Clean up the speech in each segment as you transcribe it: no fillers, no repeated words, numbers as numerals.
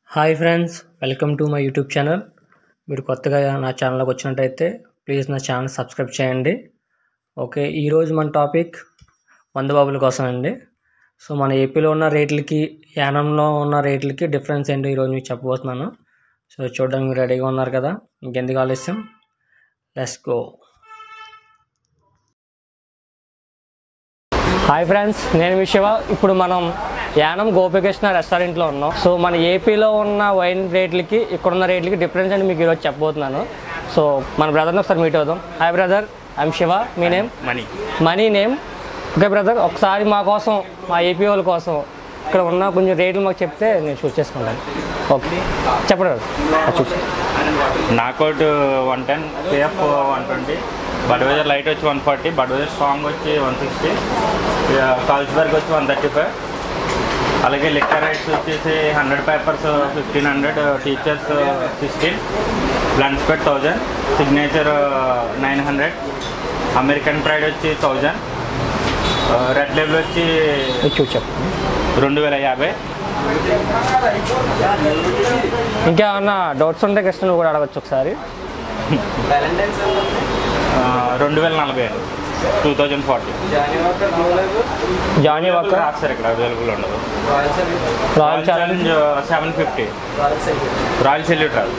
Hi friends, welcome to my YouTube channel. మీరు కొత్తగా నా ఛానల్లోకి వచ్చినట్టయితే ప్లీజ్ నా ఛానల్ సబ్స్క్రైబ్ చేయండి. ఓకే, ఈరోజు మన టాపిక్ మందుబాబుల కోసం అండి. సో మన ఏపీలో ఉన్న రేట్లకి యానంలో ఉన్న రేట్లకి డిఫరెన్స్ ఏంటో ఈరోజు మీకు చెప్పబోతున్నాను. సో చూడడానికి మీరు రెడీగా ఉన్నారు కదా, ఇంకెందుకు ఆలస్యం, లెట్స్ గో. హాయ్ ఫ్రెండ్స్, నేను మీ శివ. ఇప్పుడు మనం యానం గోపికృష్ణ రెస్టారెంట్లో ఉన్నాం. సో మన ఏపీలో ఉన్న వైన్ రేట్లకి ఇక్కడున్న రేట్లకి డిఫరెన్స్ అని మీకు ఈరోజు చెప్పబోతున్నాను. సో మన బ్రదర్ని ఒకసారి మీట్ అవుదాం. Hi brother, I'm Shiva. మీ నేమ్? మనీ నేమ్. ఓకే బ్రదర్, ఒకసారి మా కోసం, మా ఏపీ వాళ్ళ కోసం ఇక్కడ ఉన్న కొంచెం రేట్లు మాకు చెప్తే నేను షూట్ చేసుకుంటాను. ఓకే చెప్పండి బ్రదర్. చూసి నాకౌట్ 110, కేఎఫ్ 120, బడ్వైజర్ లైట్ వచ్చి 140, బడ్వైజర్ స్ట్రాంగ్ వచ్చి 160, కాల్స్బర్గ్ వచ్చి 135. అలాగే లిక్కర్ రైట్స్ వచ్చేసి 100 పేపర్స్ 1500, టీచర్స్ 16, బ్లండ్ స్పెట్ 1000, సిగ్నేచర్ 900, అమెరికన్ ప్రైడ్ వచ్చి 1000, రెడ్ లేబుల్ వచ్చి 2050. ఇంకా ఏమన్నా డౌట్స్ ఉంటే కృష్ణ కూడా అడగచ్చు ఒకసారి. 2040, 2040. జానీ వాకర్ రాస్తారు ఇక్కడ, అవైలబుల్ ఉండదు. రాయల్ ఛాలెంజ్ 750, రాయల్ సెల్యూట్ రాదు.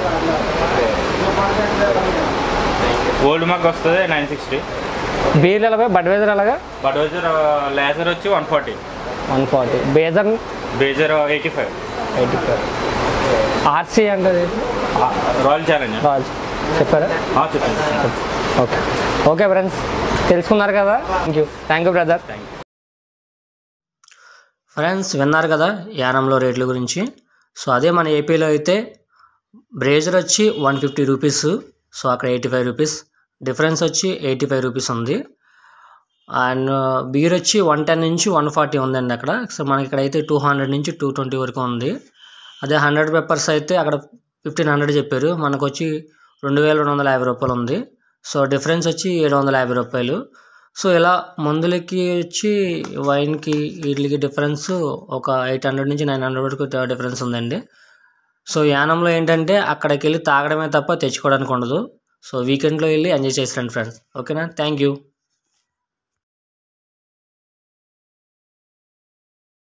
ఓల్డ్ మగ్ వస్తుంది 960. బీర్లు ఎలాగా? బడ్వైజర్ ఎలాగా? బడ్వైజర్ లేజర్ వచ్చి 140. బేజర్ 85. ఆర్సీ అంటే రాయల్ ఛాలెంజ్ చెప్పారా? చెప్పండి. ఓకే ఓకే ఫ్రెండ్స్, తెలుసుకున్నారు కదా. Thank you brother. ఫ్రెండ్స్, విన్నారు కదా యానంలో రేట్ల గురించి. సో అదే మన ఏపీలో అయితే బ్రేజర్ వచ్చి 150 రూపీస్, సో అక్కడ 85 రూపీస్ డిఫరెన్స్ వచ్చి 85 రూపీస్ ఉంది. అండ్ బీర్ వచ్చి 110 నుంచి 140 ఉందండి అక్కడ. సో మనకి ఇక్కడ అయితే 200 నుంచి 220 వరకు ఉంది. అదే 100 పెప్పర్స్ అయితే అక్కడ 1500 చెప్పారు, మనకు వచ్చి 2250 రూపాయలు ఉంది. సో డిఫరెన్స్ వచ్చి 750 రూపాయలు. సో ఇలా మందులకి వచ్చి వైన్కి వీటికి డిఫరెన్స్ ఒక 800 నుంచి 900 వరకు డిఫరెన్స్ ఉందండి. సో యానంలో ఏంటంటే అక్కడికి వెళ్ళి తాగడమే తప్ప తెచ్చుకోవడానికి ఉండదు. సో వీకెండ్లో వెళ్ళి ఎంజాయ్ చేసి రండి ఫ్రెండ్స్. ఓకేనా? Thank you.